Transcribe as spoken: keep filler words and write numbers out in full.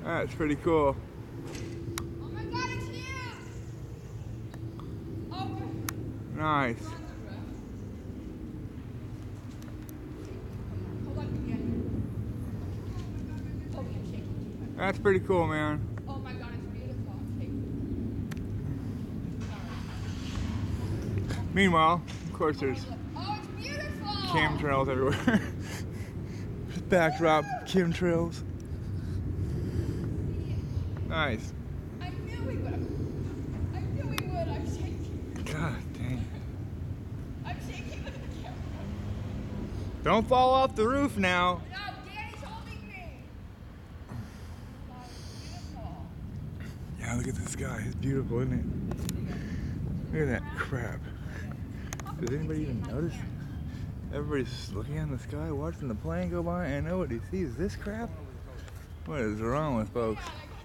That's pretty cool. Oh my god, it's here! Oh, Nice. hold on again. Oh, I'm shaking. That's pretty cool, man. Oh my god, it's beautiful. Okay. Meanwhile, of course, there's Oh, it's beautiful! chemtrails everywhere. Just backdrop chemtrails. Nice. I knew we would. I knew we would. I'm shaking. God dang. I'm shaking with the camera. Don't fall off the roof now. No, Daddy's holding me. Oh, it's beautiful. Yeah, look at the sky. It's beautiful, isn't it? Look at that crap. Does anybody even notice? Everybody's looking at the sky, watching the plane go by, and nobody sees this crap? What is wrong with folks?